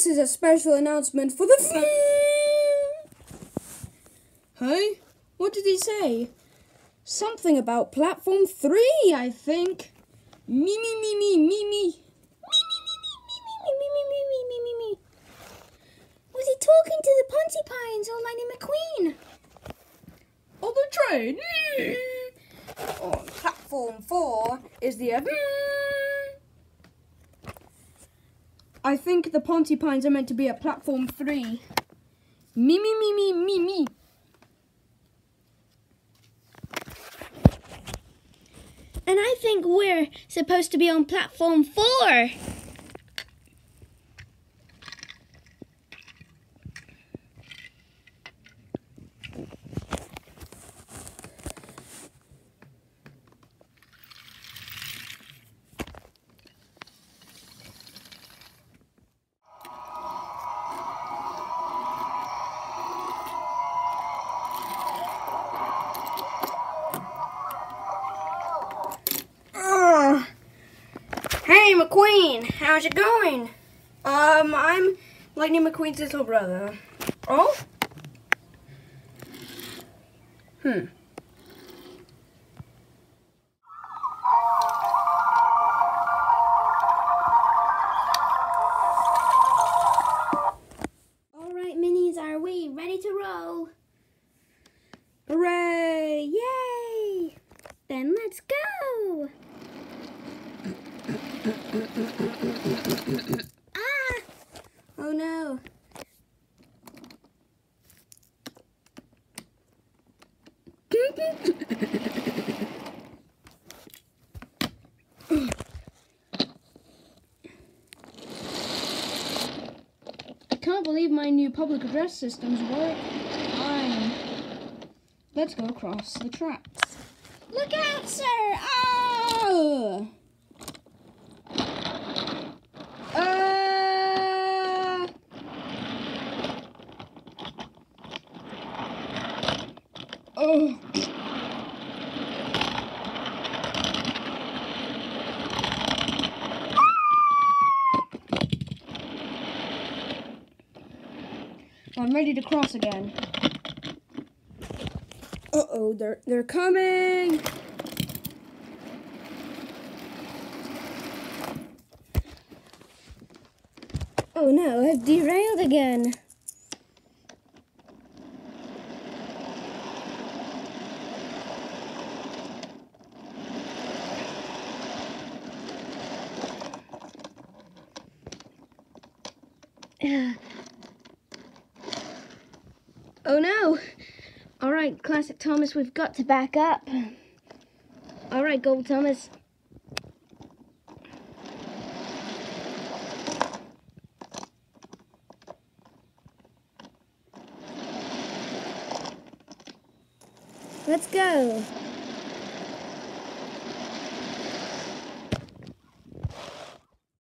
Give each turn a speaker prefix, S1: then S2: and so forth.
S1: This is a special announcement for the... Hey? What did he say? Something about platform 3, I think. Me.
S2: Was he talking to the Pontypines or Lightning McQueen?
S1: On the train. On platform 4 is the... I think the Pontypines are meant to be at platform 3. Me.
S2: And I think we're supposed to be on platform 4.
S1: Hey, McQueen, how's it going? I'm Lightning McQueen's little brother. Oh?
S2: All right, minis, are we ready to roll?
S1: Hooray!
S2: Yay! Then let's go! Ah! Oh no.
S1: I can't believe my new public address systems work fine. Let's go across the tracks.
S2: Look out, sir!
S1: Oh! Oh! I'm ready to cross again. Uh-oh, they're coming!
S2: Oh no, I've derailed again. Oh no! Alright, Classic Thomas, we've got to back up. Alright, Gold Thomas. Let's go.